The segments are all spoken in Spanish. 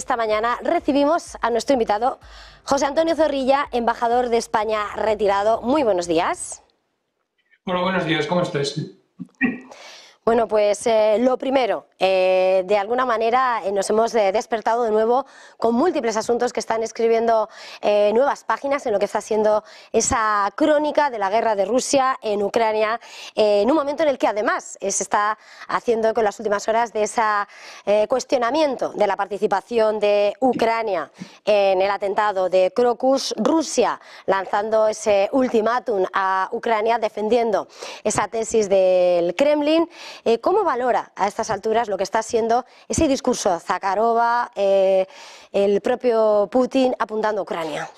esta mañana recibimos a nuestro invitado José Antonio Zorrilla, embajador de España retirado. Muy buenos días. Hola, buenos días, ¿cómo estás? Bueno, pues lo primero, de alguna manera nos hemos despertado de nuevo con múltiples asuntos que están escribiendo nuevas páginas en lo que está siendo esa crónica de la guerra de Rusia en Ucrania, en un momento en el que además se está haciendo con las últimas horas de ese cuestionamiento de la participación de Ucrania en el atentado de Crocus, Rusia lanzando ese ultimátum a Ucrania defendiendo esa tesis del Kremlin. ¿Cómo valora a estas alturas lo que está siendo ese discurso Zakharova, el propio Putin apuntando a Ucrania?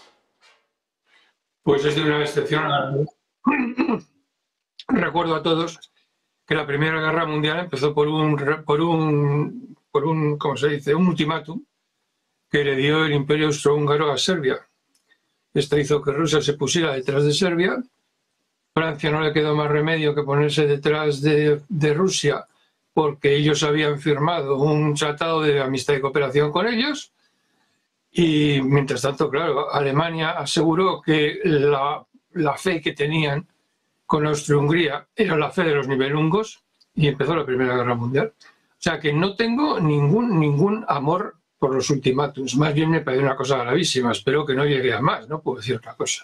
Pues es de una excepción. Recuerdo a todos que la Primera Guerra Mundial empezó por un ¿cómo se dice?, un ultimátum que le dio el Imperio Austrohúngaro a Serbia. Esto hizo que Rusia se pusiera detrás de Serbia. Francia no le quedó más remedio que ponerse detrás de Rusia porque ellos habían firmado un tratado de amistad y cooperación con ellos. Y mientras tanto, claro, Alemania aseguró que la fe que tenían con Austria-Hungría era la fe de los nibelungos y empezó la Primera Guerra Mundial. O sea que no tengo ningún amor por los ultimátums. Más bien me parece una cosa gravísima. Espero que no llegue a más, no puedo decir otra cosa.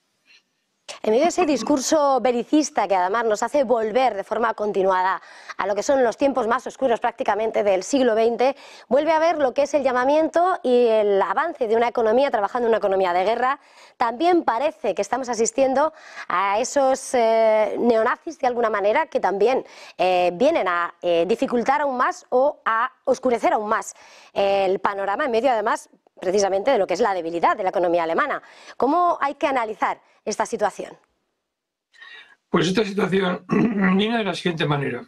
En medio de ese discurso belicista que además nos hace volver de forma continuada a lo que son los tiempos más oscuros prácticamente del siglo XX, vuelve a ver lo que es el llamamiento y el avance de una economía trabajando en una economía de guerra. También parece que estamos asistiendo a esos neonazis de alguna manera que también vienen a dificultar aún más o a oscurecer aún más el panorama en medio además precisamente de lo que es la debilidad de la economía alemana. ¿Cómo hay que analizar esta situación? Pues esta situación viene de la siguiente manera.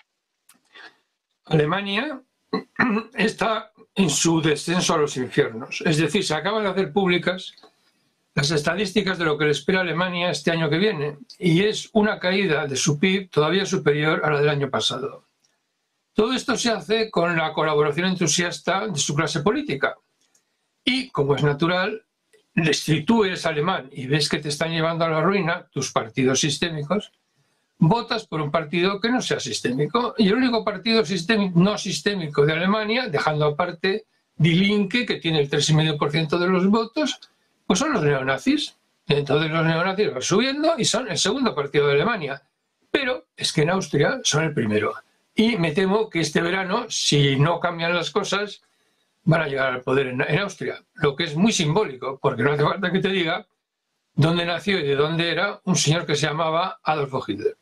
Alemania está en su descenso a los infiernos. Es decir, se acaban de hacer públicas las estadísticas de lo que le espera a Alemania este año que viene, y es una caída de su PIB todavía superior a la del año pasado. Todo esto se hace con la colaboración entusiasta de su clase política. Y, como es natural, si tú eres alemán y ves que te están llevando a la ruina tus partidos sistémicos, votas por un partido que no sea sistémico. Y el único partido no sistémico de Alemania, dejando aparte Die Linke, que tiene el 3,5% de los votos, pues son los neonazis. Entonces los neonazis van subiendo y son el segundo partido de Alemania. Pero es que en Austria son el primero. Y me temo que este verano, si no cambian las cosas, van a llegar al poder en Austria, lo que es muy simbólico, porque no hace falta que te diga dónde nació y de dónde era un señor que se llamaba Adolfo Hitler.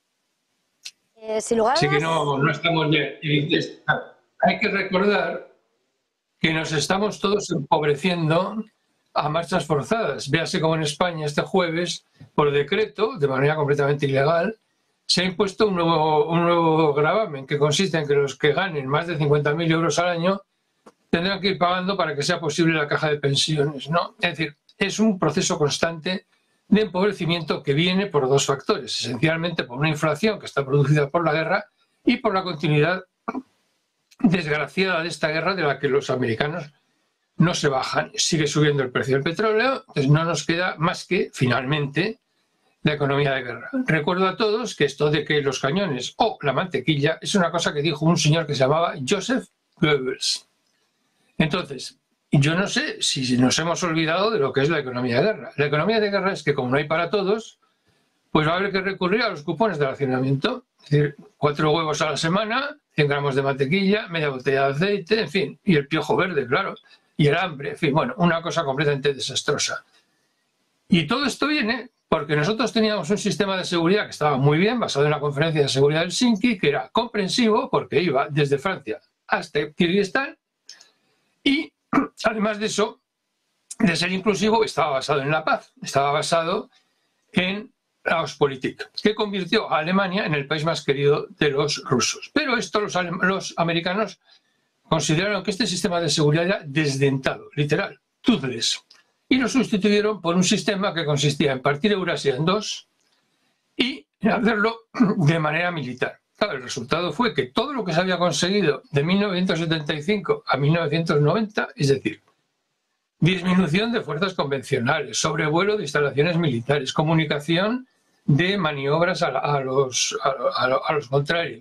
Así que no estamos bien. Hay que recordar que nos estamos todos empobreciendo a marchas forzadas. Véase como en España este jueves, por decreto, de manera completamente ilegal, se ha impuesto un nuevo gravamen que consiste en que los que ganen más de 50.000 euros al año tendrán que ir pagando para que sea posible la caja de pensiones, ¿no? Es decir, es un proceso constante de empobrecimiento que viene por dos factores, esencialmente por una inflación que está producida por la guerra y por la continuidad desgraciada de esta guerra de la que los americanos no se bajan. Sigue subiendo el precio del petróleo, entonces no nos queda más que, finalmente, la economía de guerra. Recuerdo a todos que esto de que los cañones o la mantequilla es una cosa que dijo un señor que se llamaba Joseph Goebbels. Entonces, yo no sé si nos hemos olvidado de lo que es la economía de guerra. La economía de guerra es que como no hay para todos, pues va a haber que recurrir a los cupones de racionamiento. Es decir, 4 huevos a la semana, 100 gramos de mantequilla, media botella de aceite, en fin, y el piojo verde, claro, y el hambre, en fin, bueno, una cosa completamente desastrosa. Y todo esto viene porque nosotros teníamos un sistema de seguridad que estaba muy bien, basado en la Conferencia de Seguridad de Helsinki, que era comprensivo porque iba desde Francia hasta Kirguistán. Y, además de eso, de ser inclusivo, estaba basado en la paz, estaba basado en la Ostpolitik, que convirtió a Alemania en el país más querido de los rusos. Pero esto los americanos consideraron que este sistema de seguridad era desdentado, literal, toothless, y lo sustituyeron por un sistema que consistía en partir Eurasia en dos y hacerlo de manera militar. Claro, el resultado fue que todo lo que se había conseguido de 1975 a 1990, es decir, disminución de fuerzas convencionales, sobrevuelo de instalaciones militares, comunicación de maniobras a los contrarios,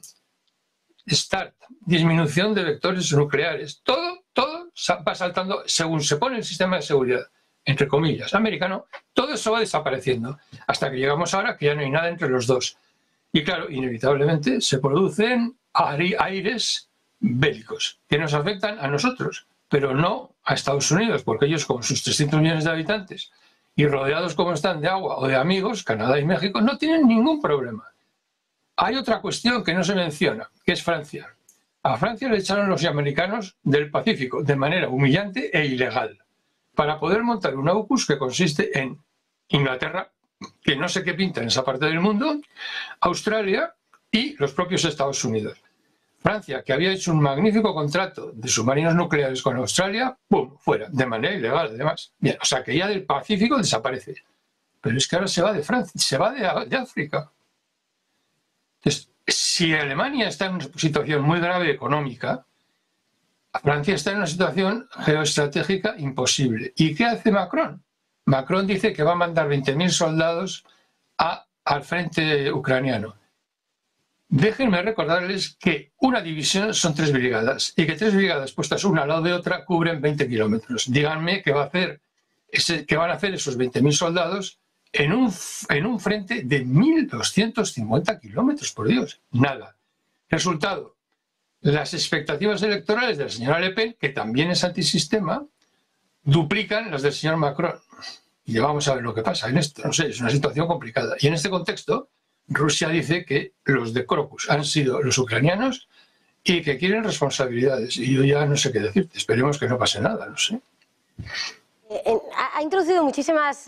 START, disminución de vectores nucleares, todo va saltando según se pone el sistema de seguridad, entre comillas, americano, todo eso va desapareciendo, hasta que llegamos ahora que ya no hay nada entre los dos. Y claro, inevitablemente se producen aires bélicos que nos afectan a nosotros, pero no a Estados Unidos, porque ellos con sus 300 millones de habitantes y rodeados como están de agua o de amigos, Canadá y México, no tienen ningún problema. Hay otra cuestión que no se menciona, que es Francia. A Francia le echaron los americanos del Pacífico de manera humillante e ilegal para poder montar un AUKUS que consiste en Inglaterra, que no sé qué pinta en esa parte del mundo, Australia y los propios Estados Unidos. Francia, que había hecho un magnífico contrato de submarinos nucleares con Australia, ¡pum!, fuera, de manera ilegal, además. Bien, o sea que ya del Pacífico desaparece. Pero es que ahora se va de Francia, se va de África. Entonces, si Alemania está en una situación muy grave económica, Francia está en una situación geoestratégica imposible. ¿Y qué hace Macron? Macron dice que va a mandar 20.000 soldados al frente ucraniano. Déjenme recordarles que una división son 3 brigadas y que 3 brigadas puestas una al lado de otra cubren 20 kilómetros. Díganme qué van a hacer esos 20.000 soldados en un frente de 1.250 kilómetros, por Dios. Nada. Resultado, las expectativas electorales de la señora Le Pen, que también es antisistema, duplican las del señor Macron. Y ya vamos a ver lo que pasa en esto. No sé, es una situación complicada. Y en este contexto, Rusia dice que los de Crocus han sido los ucranianos y que quieren responsabilidades. Y yo ya no sé qué decirte. Esperemos que no pase nada, no sé. Ha introducido muchísimas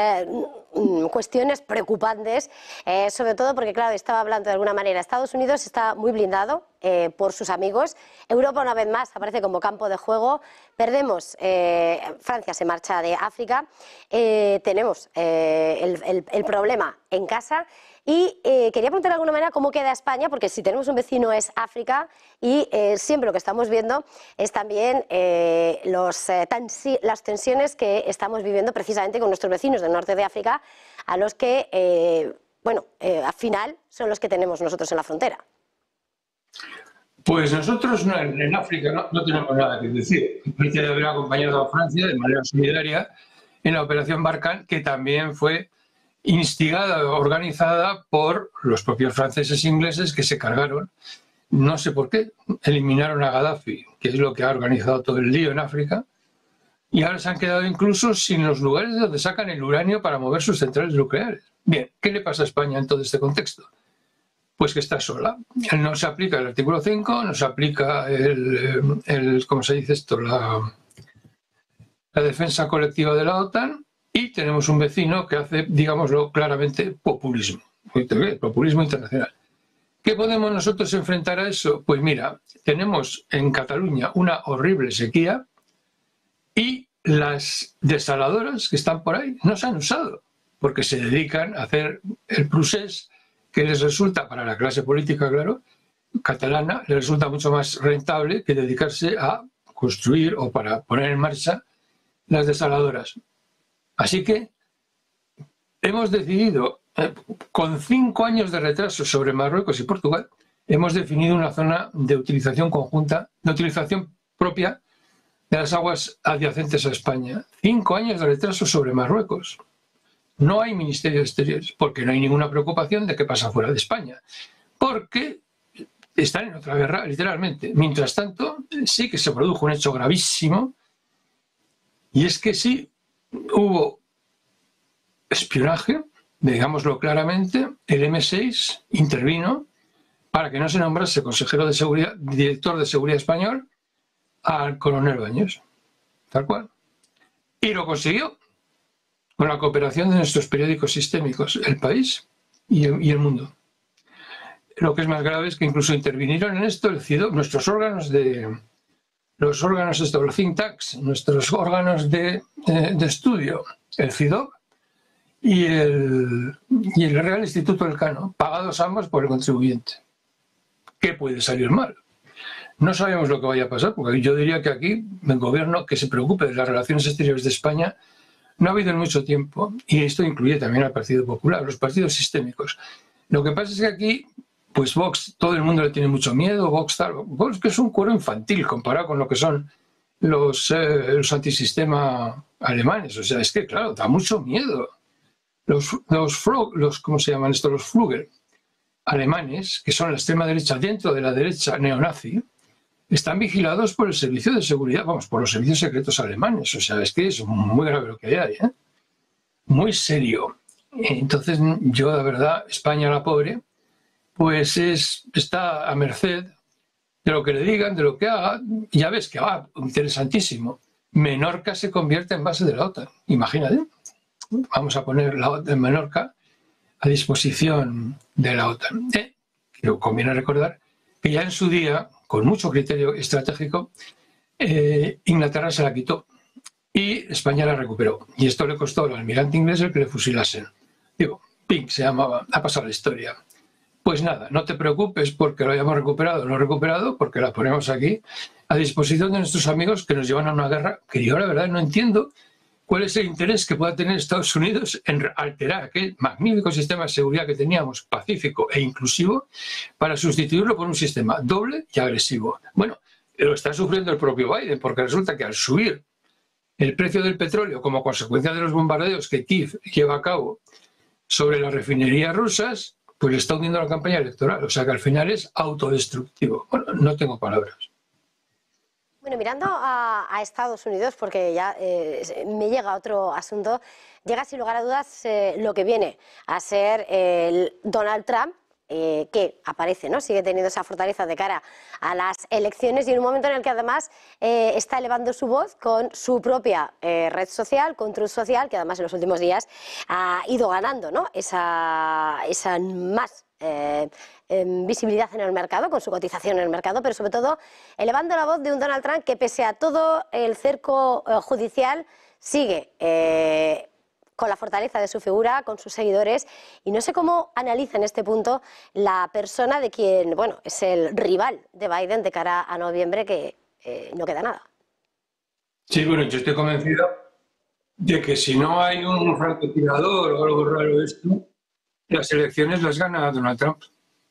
cuestiones preocupantes, sobre todo porque, claro, estaba hablando de alguna manera, Estados Unidos está muy blindado por sus amigos, Europa una vez más aparece como campo de juego, perdemos, Francia se marcha de África, tenemos el problema en casa. Y quería preguntar de alguna manera cómo queda España, porque si tenemos un vecino es África y siempre lo que estamos viendo es también las tensiones que estamos viviendo precisamente con nuestros vecinos del norte de África, a los que, al final son los que tenemos nosotros en la frontera. Pues nosotros en África no tenemos nada que decir. Francia debe haber acompañado a Francia de manera solidaria en la operación Barkhane, que también fue instigada, organizada por los propios franceses e ingleses que se cargaron, no sé por qué, eliminaron a Gaddafi, que es lo que ha organizado todo el lío en África, y ahora se han quedado incluso sin los lugares donde sacan el uranio para mover sus centrales nucleares. Bien, ¿qué le pasa a España en todo este contexto? Pues que está sola. No se aplica el artículo 5, no se aplica ¿cómo se dice esto? La defensa colectiva de la OTAN, y tenemos un vecino que hace, digámoslo claramente, populismo internacional. ¿Qué podemos nosotros enfrentar a eso? Pues mira, tenemos en Cataluña una horrible sequía y las desaladoras que están por ahí no se han usado porque se dedican a hacer el procés que les resulta, para la clase política, claro, catalana, les resulta mucho más rentable que dedicarse a construir o para poner en marcha las desaladoras. Así que hemos decidido, con 5 años de retraso sobre Marruecos y Portugal, hemos definido una zona de utilización conjunta, de utilización propia de las aguas adyacentes a España. 5 años de retraso sobre Marruecos. No hay Ministerio de Exteriores, porque no hay ninguna preocupación de qué pasa fuera de España. Porque están en otra guerra, literalmente. Mientras tanto, sí que se produjo un hecho gravísimo, y es que sí, hubo espionaje, digámoslo claramente, el M6 intervino para que no se nombrase consejero de seguridad, director de seguridad español, al coronel Baños, tal cual. Y lo consiguió con la cooperación de nuestros periódicos sistémicos, El País y El Mundo. Lo que es más grave es que incluso intervinieron en esto el CIDOB, nuestros órganos los think tanks, nuestros órganos de estudio, el CIDOB y el Real Instituto Elcano, pagados ambos por el contribuyente. ¿qué puede salir mal? No sabemos lo que vaya a pasar, porque yo diría que aquí el gobierno que se preocupe de las relaciones exteriores de España no ha habido en mucho tiempo, y esto incluye también al Partido Popular, los partidos sistémicos. Lo que pasa es que aquí, pues Vox, todo el mundo le tiene mucho miedo, Vox que es un cuero infantil comparado con lo que son los antisistema alemanes. O sea, es que, claro, da mucho miedo. ¿Cómo se llaman estos? Los Flügel alemanes, que son la extrema derecha dentro de la derecha neonazi, están vigilados por el servicio de seguridad, vamos, por los servicios secretos alemanes. O sea, es que es muy grave lo que hay, ¿eh? Muy serio. Entonces, yo, de verdad, España la pobre, pues está a merced de lo que le digan, de lo que haga. Ya ves que va, interesantísimo. Menorca se convierte en base de la OTAN. Imagínate. Vamos a poner la OTAN en Menorca a disposición de la OTAN. Pero conviene recordar que ya en su día, con mucho criterio estratégico, Inglaterra se la quitó y España la recuperó. Y esto le costó al almirante inglés el que le fusilasen. Digo, Pink se llamaba, ha pasado la historia. Pues nada, no te preocupes porque lo hayamos recuperado o no recuperado, porque la ponemos aquí a disposición de nuestros amigos que nos llevan a una guerra que yo la verdad no entiendo cuál es el interés que pueda tener Estados Unidos en alterar aquel magnífico sistema de seguridad que teníamos, pacífico e inclusivo, para sustituirlo por un sistema doble y agresivo. Bueno, lo está sufriendo el propio Biden, porque resulta que al subir el precio del petróleo como consecuencia de los bombardeos que Kiev lleva a cabo sobre las refinerías rusas, pues le está hundiendo la campaña electoral. O sea que al final es autodestructivo. Bueno, no tengo palabras. Bueno, mirando a Estados Unidos, porque ya me llega otro asunto, llega sin lugar a dudas lo que viene a ser el Donald Trump, que aparece, ¿no? Sigue teniendo esa fortaleza de cara a las elecciones y en un momento en el que además está elevando su voz con su propia red social, con Truth Social, que además en los últimos días ha ido ganando, ¿no? esa más visibilidad en el mercado, con su cotización en el mercado, pero sobre todo elevando la voz de un Donald Trump que pese a todo el cerco judicial sigue con la fortaleza de su figura, con sus seguidores, y no sé cómo analiza en este punto la persona de quien, bueno, es el rival de Biden de cara a noviembre, que no queda nada. Sí, bueno, yo estoy convencido de que si no hay un francotirador o algo raro de esto, las elecciones las gana Donald Trump.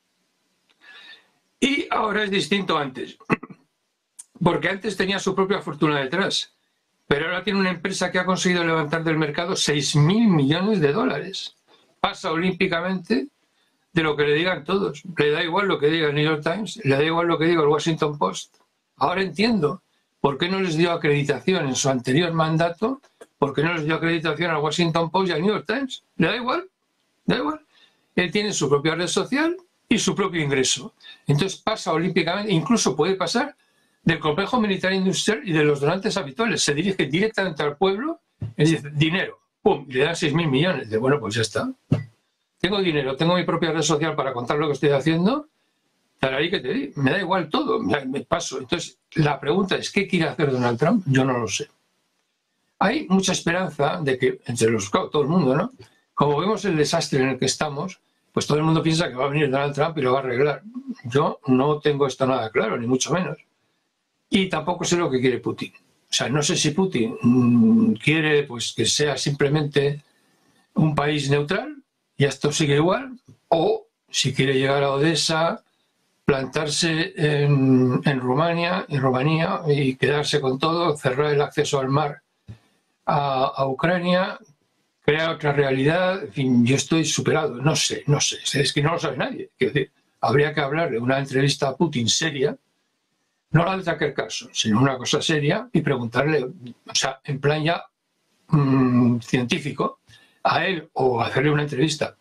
Y ahora es distinto antes, porque antes tenía su propia fortuna detrás. Pero ahora tiene una empresa que ha conseguido levantar del mercado 6.000 millones de dólares. Pasa olímpicamente de lo que le digan todos. Le da igual lo que diga el New York Times, le da igual lo que diga el Washington Post. Ahora entiendo por qué no les dio acreditación en su anterior mandato, por qué no les dio acreditación al Washington Post y al New York Times. Le da igual, da igual. Él tiene su propia red social y su propio ingreso. Entonces pasa olímpicamente, incluso puede pasar del complejo militar industrial y de los donantes habituales. Se dirige directamente al pueblo y dice, dinero, pum, y le dan 6.000 millones. De bueno, pues ya está. Tengo dinero, tengo mi propia red social para contar lo que estoy haciendo, tararí que te di, me da igual todo, me paso. Entonces, la pregunta es, ¿qué quiere hacer Donald Trump? Yo no lo sé. Hay mucha esperanza de que, entre los, claro, todo el mundo, ¿no? Como vemos el desastre en el que estamos, pues todo el mundo piensa que va a venir Donald Trump y lo va a arreglar. Yo no tengo esto nada claro, ni mucho menos. Y tampoco sé lo que quiere Putin. O sea, no sé si Putin quiere pues, que sea simplemente un país neutral y esto sigue igual, o si quiere llegar a Odessa, plantarse en Rumanía y quedarse con todo, cerrar el acceso al mar a Ucrania, crear otra realidad. En fin, yo estoy superado. No sé. Es que no lo sabe nadie. Quiero decir, habría que hablarle una entrevista a Putin seria, no la de Tucker Carlson, sino una cosa seria, y preguntarle, o sea, en plan ya científico, a él, o hacerle una entrevista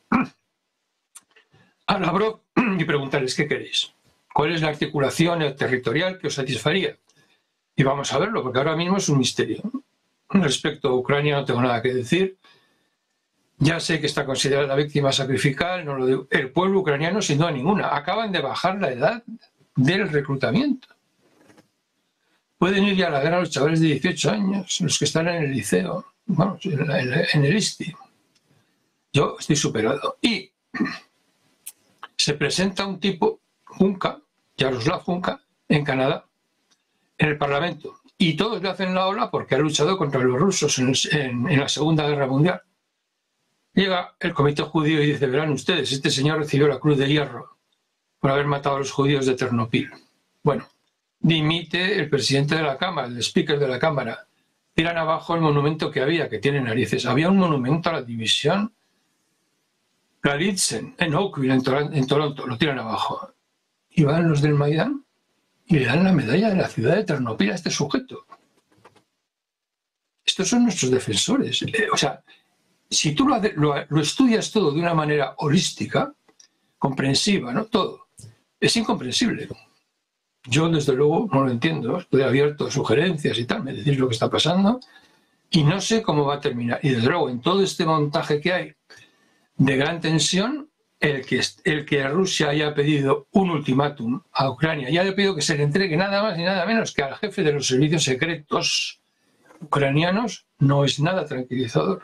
a Lavrov y preguntarles qué queréis, cuál es la articulación territorial que os satisfaría. Y vamos a verlo, porque ahora mismo es un misterio. Respecto a Ucrania no tengo nada que decir. Ya sé que está considerada la víctima sacrificial, no lo digo. El pueblo ucraniano sin duda ninguna. Acaban de bajar la edad del reclutamiento. Pueden ir ya a la guerra los chavales de 18 años, los que están en el liceo, vamos, en el ISTI. Yo estoy superado. Y se presenta un tipo, Junca, Yaroslav Hunka, en Canadá, en el Parlamento. Y todos le hacen la ola porque ha luchado contra los rusos en la Segunda Guerra Mundial. Llega el comité judío y dice, verán ustedes, este señor recibió la Cruz de Hierro por haber matado a los judíos de Ternopil. Bueno, dimite el presidente de la Cámara, el speaker de la Cámara. Tiran abajo el monumento que había, que tiene narices. Había un monumento a la división Galitzen, en Oakville, en Toronto, lo tiran abajo. Y van los del Maidán y le dan la medalla de la ciudad de Ternopil a este sujeto. Estos son nuestros defensores. O sea, si tú lo estudias todo de una manera holística, comprensiva, ¿no? Todo, es incomprensible. Yo, desde luego, no lo entiendo. Estoy abierto a sugerencias y tal, me decís lo que está pasando y no sé cómo va a terminar. Y, desde luego, en todo este montaje que hay de gran tensión, el que Rusia haya pedido un ultimátum a Ucrania y haya pedido que se le entregue nada más y nada menos que al jefe de los servicios secretos ucranianos, no es nada tranquilizador.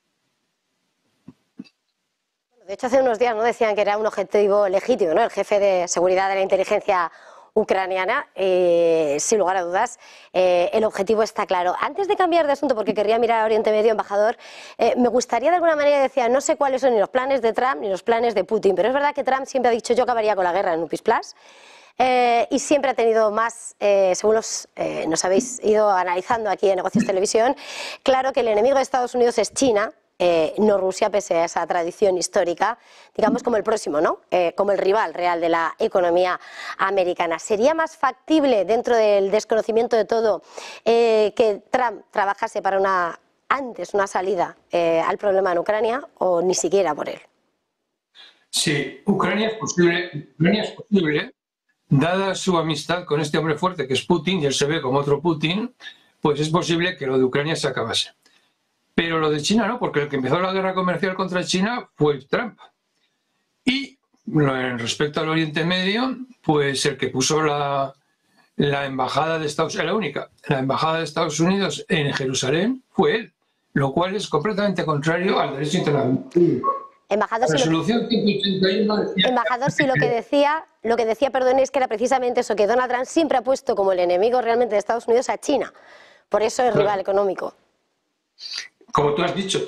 De hecho, hace unos días no decían que era un objetivo legítimo, ¿no? El jefe de seguridad de la inteligencia ucraniana, sin lugar a dudas, el objetivo está claro. Antes de cambiar de asunto, porque querría mirar a Oriente Medio, embajador, me gustaría de alguna manera, decía, no sé cuáles son ni los planes de Trump ni los planes de Putin, pero es verdad que Trump siempre ha dicho yo acabaría con la guerra en UPIS Plus, y siempre ha tenido más, según nos habéis ido analizando aquí en Negocios Televisión, claro que el enemigo de Estados Unidos es China, no Rusia, pese a esa tradición histórica, digamos como el próximo, ¿no? Como el rival real de la economía americana. ¿Sería más factible, dentro del desconocimiento de todo, que Trump trabajase para antes una salida al problema en Ucrania, o ni siquiera por él? Sí, Ucrania es posible, dada su amistad con este hombre fuerte que es Putin, y él se ve como otro Putin, pues es posible que lo de Ucrania se acabase. Pero lo de China no, porque el que empezó la guerra comercial contra China fue Trump. Y respecto al Oriente Medio, pues el que puso la embajada de Estados Unidos, la embajada de Estados Unidos en Jerusalén fue él, lo cual es completamente contrario al derecho internacional. Embajador, la resolución 181 decía... Embajador, sí, lo que decía, perdón, es que era precisamente eso, que Donald Trump siempre ha puesto como el enemigo realmente de Estados Unidos a China. Por eso es rival económico. Como tú has dicho,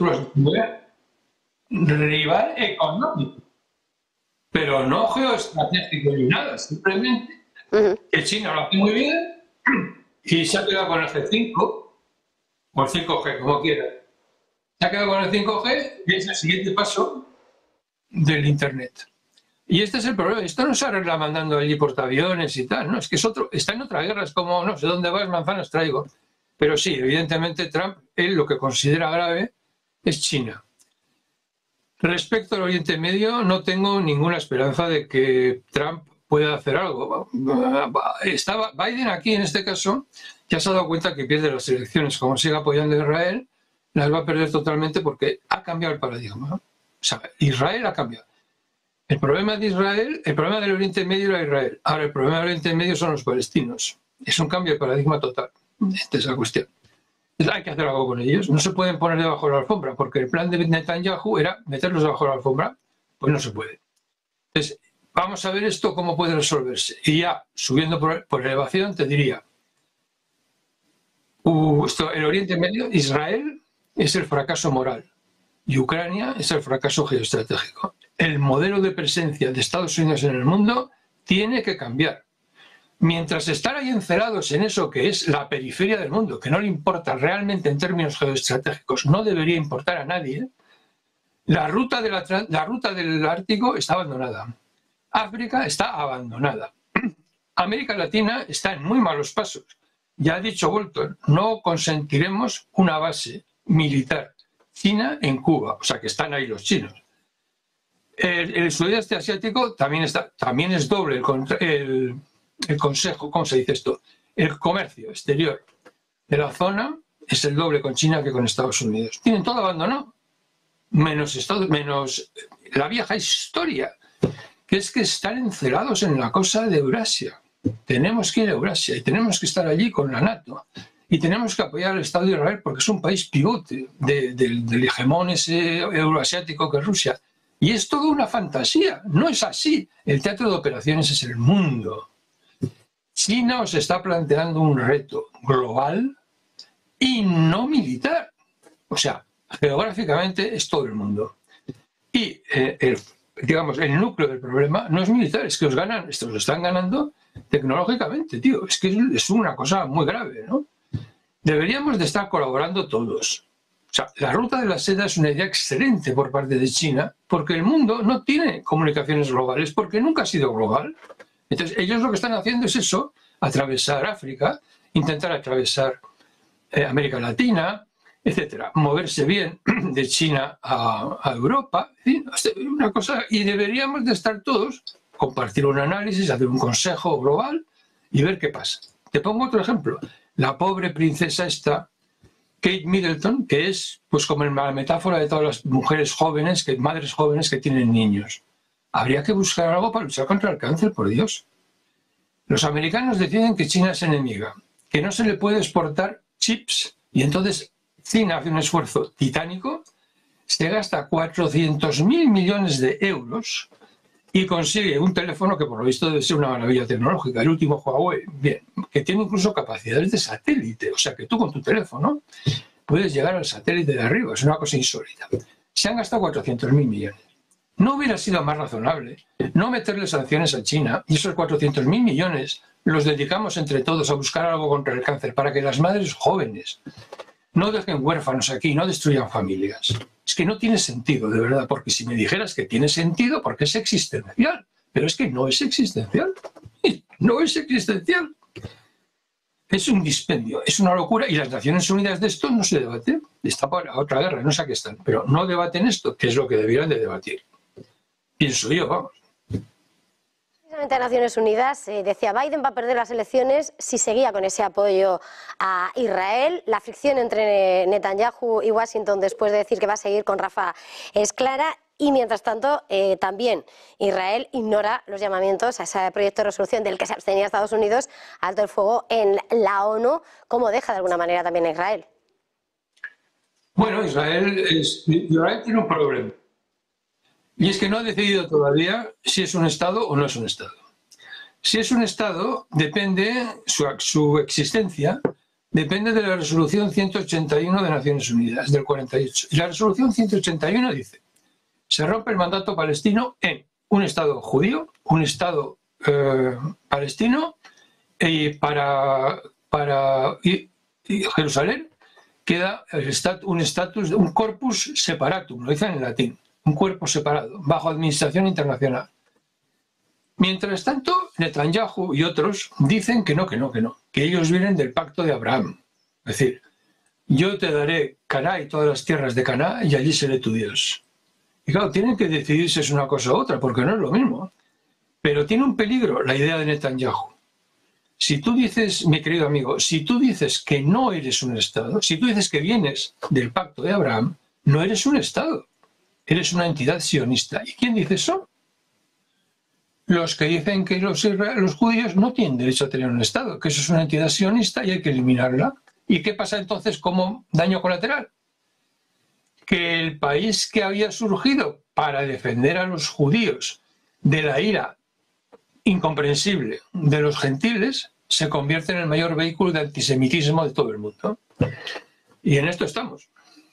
rival económico, pero no geoestratégico ni nada, simplemente que China lo hace muy bien y se ha quedado con el G5 o el 5G, como quiera. Se ha quedado con el 5G y es el siguiente paso del Internet. Y este es el problema. Esto no se arregla mandando allí portaaviones y tal, no, es que está en otra guerra, es como, no sé dónde vas, manzanas traigo. Pero sí, evidentemente Trump, él lo que considera grave es China. Respecto al Oriente Medio, no tengo ninguna esperanza de que Trump pueda hacer algo. Estaba Biden aquí, en este caso, ya se ha dado cuenta que pierde las elecciones. Como siga apoyando a Israel, las va a perder totalmente porque ha cambiado el paradigma, ¿no? O sea, Israel ha cambiado. El problema de Israel, el problema del Oriente Medio era Israel. Ahora el problema del Oriente Medio son los palestinos. Es un cambio de paradigma total. Esta es la cuestión. Hay que hacer algo con ellos. No se pueden poner debajo de la alfombra, porque el plan de Netanyahu era meterlos debajo de la alfombra. Pues no se puede. Entonces, vamos a ver esto cómo puede resolverse. Y ya, subiendo por elevación, te diría, el Oriente Medio, Israel es el fracaso moral y Ucrania es el fracaso geoestratégico. El modelo de presencia de Estados Unidos en el mundo tiene que cambiar. Mientras están ahí encerrados en eso que es la periferia del mundo, que no le importa realmente en términos geoestratégicos, no debería importar a nadie, la ruta del Ártico está abandonada. África está abandonada. América Latina está en muy malos pasos. Ya ha dicho Bolton, no consentiremos una base militar china en Cuba, o sea que están ahí los chinos. El sudeste asiático también es doble el consejo, ¿cómo se dice esto? El comercio exterior de la zona es el doble con China que con Estados Unidos. Tienen todo abandonado, menos la vieja historia, que es que están encerrados en la cosa de Eurasia. Tenemos que ir a Eurasia y tenemos que estar allí con la NATO. Y tenemos que apoyar al Estado de Israel porque es un país pivote del hegemón ese euroasiático que es Rusia. Y es toda una fantasía, no es así. El teatro de operaciones es el mundo. China os está planteando un reto global y no militar. O sea, geográficamente es todo el mundo. Y digamos, el núcleo del problema no es militar, es que os ganan, estos lo están ganando tecnológicamente, tío. Es que es una cosa muy grave, ¿no? Deberíamos de estar colaborando todos. O sea, la ruta de la seda es una idea excelente por parte de China, porque el mundo no tiene comunicaciones globales, porque nunca ha sido global. Entonces, ellos lo que están haciendo es eso, atravesar África, intentar atravesar América Latina, etcétera, moverse bien de China a Europa, ¿sí? Una cosa, y deberíamos de estar todos, compartir un análisis, hacer un consejo global y ver qué pasa. Te pongo otro ejemplo. La pobre princesa esta, Kate Middleton, que es pues como la metáfora de todas las mujeres jóvenes, madres jóvenes que tienen niños. Habría que buscar algo para luchar contra el cáncer, por Dios. Los americanos deciden que China es enemiga, que no se le puede exportar chips, y entonces China hace un esfuerzo titánico, se gasta 400.000 millones de euros y consigue un teléfono que por lo visto debe ser una maravilla tecnológica, el último Huawei, bien, que tiene incluso capacidades de satélite, o sea que tú con tu teléfono puedes llegar al satélite de arriba, es una cosa insólita. Se han gastado 400.000 millones. ¿No hubiera sido más razonable no meterle sanciones a China y esos 400.000 millones los dedicamos entre todos a buscar algo contra el cáncer para que las madres jóvenes no dejen huérfanos aquí, no destruyan familias? Es que no tiene sentido, de verdad, porque si me dijeras que tiene sentido, porque es existencial, pero es que no es existencial, no es existencial. Es un dispendio, es una locura, y las Naciones Unidas de esto no se debate. Está para otra guerra, no sé a qué están, pero no debaten esto, que es lo que debieran de debatir. Pienso yo, vamos. Precisamente a Naciones Unidas decía Biden va a perder las elecciones si seguía con ese apoyo a Israel. La fricción entre Netanyahu y Washington después de decir que va a seguir con Rafah es clara. Y mientras tanto, también Israel ignora los llamamientos a ese proyecto de resolución del que se abstenía Estados Unidos, alto el fuego en la ONU, como deja de alguna manera también a Israel. Bueno, Israel tiene un problema. Y es que no ha decidido todavía si es un Estado o no es un Estado. Si es un Estado, depende, su existencia depende de la resolución 181 de Naciones Unidas, del 48. Y la resolución 181 dice: se rompe el mandato palestino en un Estado judío, un Estado palestino, y para Jerusalén queda un corpus separatum, lo dicen en latín, un cuerpo separado, bajo administración internacional. Mientras tanto, Netanyahu y otros dicen que no, que ellos vienen del pacto de Abraham. Es decir, yo te daré Caná y todas las tierras de Caná y allí seré tu Dios. Y claro, tienen que decidir si es una cosa u otra, porque no es lo mismo. Pero tiene un peligro la idea de Netanyahu. Si tú dices, mi querido amigo, si tú dices que no eres un Estado, si tú dices que vienes del pacto de Abraham, no eres un Estado. Eres una entidad sionista. ¿Y quién dice eso? Los que dicen que los judíos no tienen derecho a tener un Estado, que eso es una entidad sionista y hay que eliminarla. ¿Y qué pasa entonces como daño colateral? Que el país que había surgido para defender a los judíos de la ira incomprensible de los gentiles se convierte en el mayor vehículo de antisemitismo de todo el mundo. Y en esto estamos.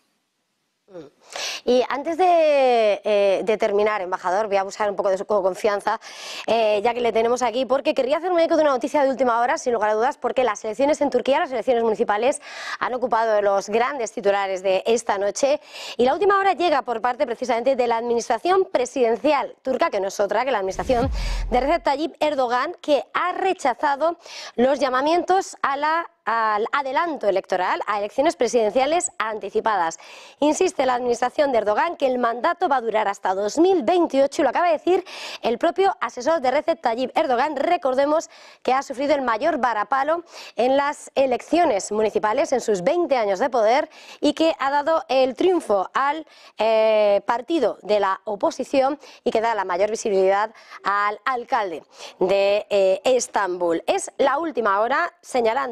Y antes de terminar, embajador, voy a abusar un poco de su confianza, ya que le tenemos aquí, porque querría hacer un eco de una noticia de última hora, sin lugar a dudas, porque las elecciones en Turquía, las elecciones municipales, han ocupado los grandes titulares de esta noche. Y la última hora llega por parte precisamente de la administración presidencial turca, que no es otra que la administración de Recep Tayyip Erdogan, que ha rechazado los llamamientos al adelanto electoral, a elecciones presidenciales anticipadas. Insiste la administración de Erdogan que el mandato va a durar hasta 2028 y lo acaba de decir el propio asesor de Recep Tayyip Erdogan. Recordemos que ha sufrido el mayor varapalo en las elecciones municipales en sus 20 años de poder y que ha dado el triunfo al partido de la oposición y que da la mayor visibilidad al alcalde de Estambul. Es la última hora, señalando la administración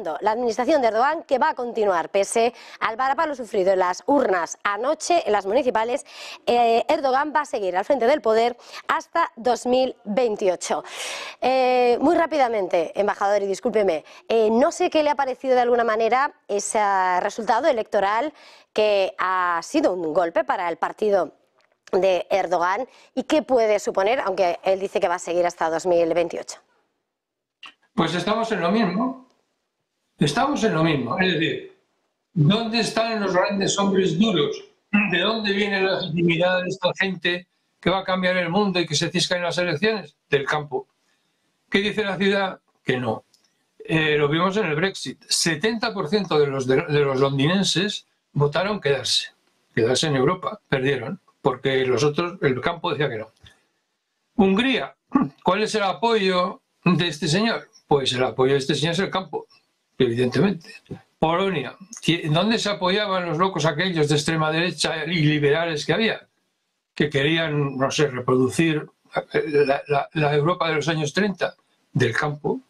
administración de Erdogan, que va a continuar pese al varapalo sufrido en las urnas anoche, en las municipales. Erdogan va a seguir al frente del poder hasta 2028. Muy rápidamente, embajador, y discúlpeme, no sé qué le ha parecido de alguna manera ese resultado electoral que ha sido un golpe para el partido de Erdogan y qué puede suponer, aunque él dice que va a seguir hasta 2028. Pues estamos en lo mismo. Estamos en lo mismo. Es decir, ¿dónde están los grandes hombres duros? ¿De dónde viene la legitimidad de esta gente que va a cambiar el mundo y que se cisca en las elecciones? Del campo. ¿Qué dice la ciudad? Que no. Lo vimos en el Brexit. 70% de los londinenses votaron quedarse en Europa. Perdieron, porque los otros, el campo decía que no. Hungría, ¿cuál es el apoyo de este señor? Pues el apoyo de este señor es el campo, evidentemente. Polonia, ¿dónde se apoyaban los locos aquellos de extrema derecha y liberales que había? Que querían, no sé, reproducir la Europa de los años 30, del campo.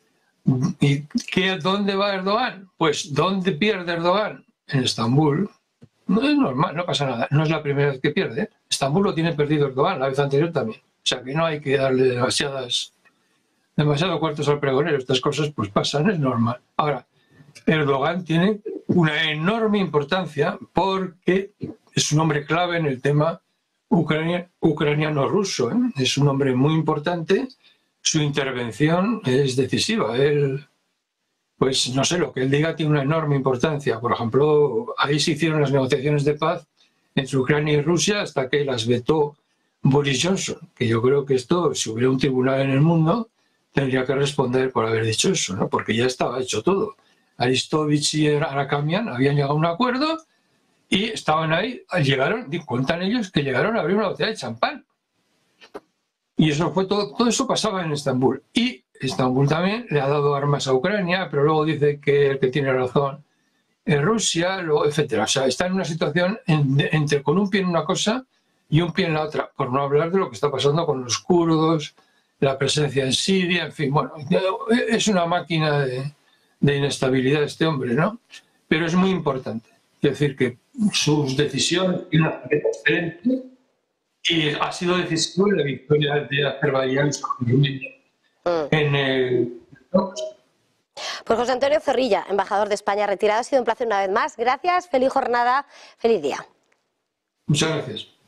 ¿Y dónde va Erdogan? Pues ¿dónde pierde Erdogan? En Estambul. No es normal, no pasa nada. No es la primera vez que pierde. Estambul lo tiene perdido Erdogan, la vez anterior también. O sea que no hay que darle demasiados cuartos al pregonero. Estas cosas pues pasan, es normal. Ahora, Erdogan tiene una enorme importancia porque es un hombre clave en el tema ucraniano-ruso. Es un hombre muy importante. Su intervención es decisiva. Él, pues no sé, lo que él diga tiene una enorme importancia. Por ejemplo, ahí se hicieron las negociaciones de paz entre Ucrania y Rusia hasta que las vetó Boris Johnson, que yo creo que esto, si hubiera un tribunal en el mundo, tendría que responder por haber dicho eso, ¿no? Porque ya estaba hecho todo. Aristovich y Arakamian habían llegado a un acuerdo y estaban ahí, cuentan ellos que llegaron a abrir una botella de champán. Y eso fue todo eso pasaba en Estambul. Y Estambul también le ha dado armas a Ucrania, pero luego dice que el que tiene razón es Rusia, etcétera. O sea, está en una situación entre con un pie en una cosa y un pie en la otra, por no hablar de lo que está pasando con los kurdos, la presencia en Siria, en fin, bueno, es una máquina de inestabilidad este hombre, ¿no? Pero es muy importante. Es decir, que sus decisiones tienen una tarjeta excelente y ha sido decisivo en la victoria de Azerbaiyán sobre Armenia en el... Pues José Antonio Zorrilla, embajador de España retirado, ha sido un placer una vez más. Gracias, feliz jornada, feliz día. Muchas gracias.